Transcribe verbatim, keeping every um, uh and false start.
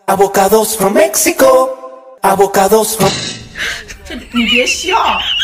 Avocados from Mexico. Avocados from. 这你别笑。